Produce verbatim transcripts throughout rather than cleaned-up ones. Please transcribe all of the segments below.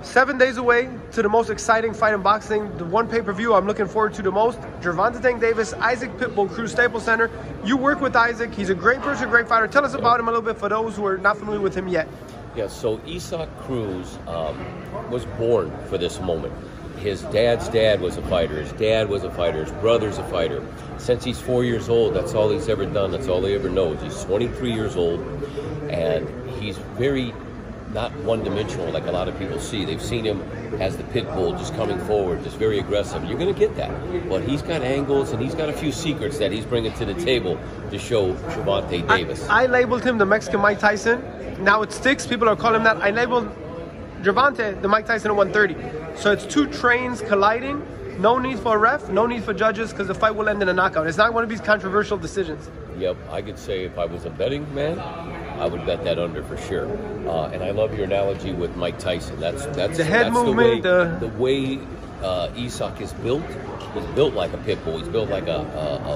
Seven days away to the most exciting fight in boxing, the one pay-per-view I'm looking forward to the most, Gervonta Tank Davis, Isaac Pitbull Cruz, Staples Center. You work with Isaac. He's a great person, great fighter. Tell us about him a little bit for those who are not familiar with him yet. Yeah, so Isaac Cruz um, was born for this moment. His dad's dad was a fighter. His dad was a fighter. His brother's a fighter. Since he's four years old, that's all he's ever done. That's all he ever knows. He's twenty-three years old, and he's very not one-dimensional like a lot of people see. They've seen him as the pit bull, just coming forward, just very aggressive. You're going to get that. But he's got angles, and he's got a few secrets that he's bringing to the table to show Gervonta Davis. I, I labeled him the Mexican Mike Tyson. Now it sticks. People are calling him that. I labeled Gervonta the Mike Tyson at one thirty. So it's two trains colliding. No need for a ref, no need for judges, because the fight will end in a knockout. It's not one of these controversial decisions. Yep, I could say if I was a betting man, I would bet that under for sure. Uh, and I love your analogy with Mike Tyson. That's that's the head that's movement. The way, the... the way uh, Isaac is built. He's built like a pit bull. He's built like a,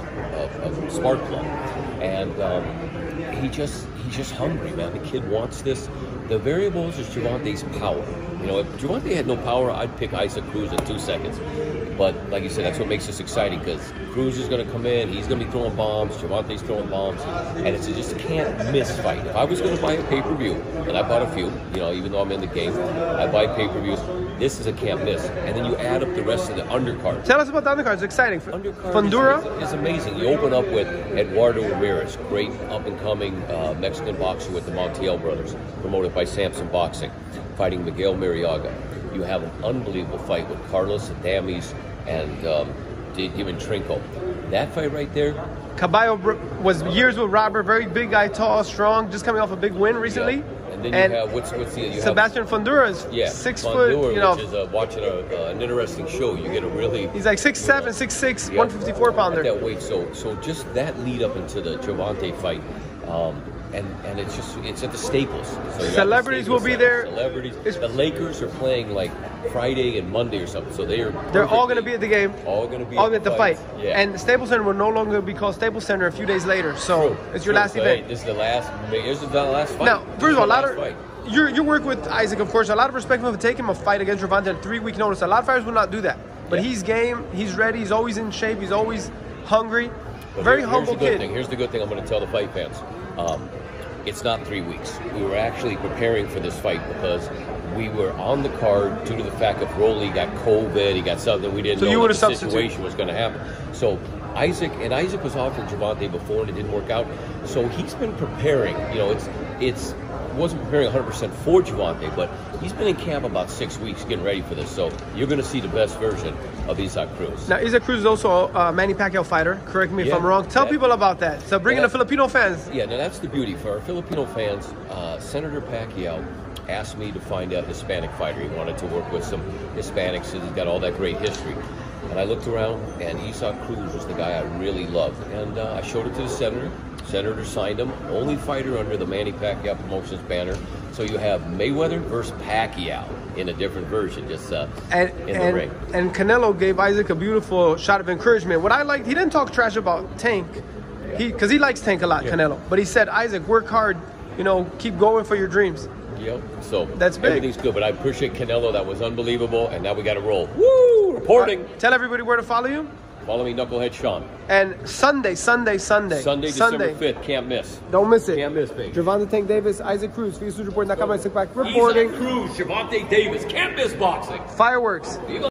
a, a, a, a spark plug, and um, he just he's just hungry, man. The kid wants this. The variables is Gervonta's power. You know, if Gervonta had no power, I'd pick Isaac Cruz in two seconds. But like you said, that's what makes this exciting, because Cruz is going to come in, he's going to be throwing bombs, Gervonta's throwing bombs, and it's a just can't miss fight. If I was going to buy a pay-per-view, and I bought a few, you know, even though I'm in the game, I buy pay-per-views, this is a can't miss. And then you add up the rest of the undercard. Tell us about the undercard. It's exciting. Undercard Fundura is, is, is amazing. You open up with Eduardo Ramirez, great up-and-coming uh, Mexican boxer with the Montiel brothers, promoted by Samson Boxing, fighting Miguel Mariaga. You have an unbelievable fight with Carlos Adames and um, Dimon Trinco. That fight right there. Caballo was years with Robert, very big guy, tall, strong, just coming off a big win recently. Yeah. And then and you have what's what's the you Sebastian have, Fundura is yeah, six Fundura, foot. You know, which is uh, watching a, uh, an interesting show. You get a really he's like six seven, know, six six, yeah, one fifty four pounder. That weight. So so just that lead up into the Gervonta fight. Um, And, and it's just it's at the Staples. So Celebrities the Staples will be Center. there. Celebrities. It's, the Lakers are playing like Friday and Monday or something. So they are. They're all going to be at the game. All going to be. All at at the fight. fight. Yeah. And Staples Center will no longer be called Staples Center a few days later. So True. it's your True. last so, event. Hey, this is the last. This is the last fight. Now, first of all, a lot of fight. you you work with Isaac, of course. A lot of respect for him taking him a fight against Gervonta at three week notice. A lot of fighters will not do that, but yeah. he's game. He's ready. He's always in shape. He's always hungry. But Very here, humble here's the good kid. Thing. Here's the good thing I'm going to tell the fight fans. Um, It's not three weeks. We were actually preparing for this fight because we were on the card due to the fact that Rolly got COVID, he got something we didn't so know you what the the situation was going to happen. So Isaac and Isaac was offered Gervonta before and it didn't work out. So he's been preparing. You know, it's it's wasn't preparing one hundred percent for Gervonta, but he's been in camp about six weeks getting ready for this. So you're going to see the best version of Isaac Cruz. Now, Isaac Cruz is also a Manny Pacquiao fighter. Correct me if yeah, I'm wrong. Tell that, people about that. So bring in the Filipino fans. Yeah, now that's the beauty. For our Filipino fans, uh, Senator Pacquiao asked me to find a Hispanic fighter. He wanted to work with some Hispanics, and he's got all that great history. And I looked around, and Isaac Cruz was the guy I really loved. And uh, I showed it to the senator. Senator signed him. Only fighter under the Manny Pacquiao Promotions banner. So you have Mayweather versus Pacquiao in a different version, just uh, and, in and, the ring. And Canelo gave Isaac a beautiful shot of encouragement. What I liked, he didn't talk trash about Tank, he because he likes Tank a lot, yeah. Canelo. But he said, Isaac, work hard. You know, keep going for your dreams. Yep. So that's big. Everything's good, but I appreciate Canelo. That was unbelievable, and now we got to roll. Woo! Reporting. Uh, tell everybody where to follow you. Follow me, Knucklehead Sean. And Sunday, Sunday, Sunday. Sunday, December fifth. Can't miss. Don't miss it. Can't miss, baby. Gervonta Tank Davis, Isaac Cruz, Fuse Report, Nakama Sick Back reporting. Isaac Cruz, Gervonta Davis. Can't miss boxing. Fireworks.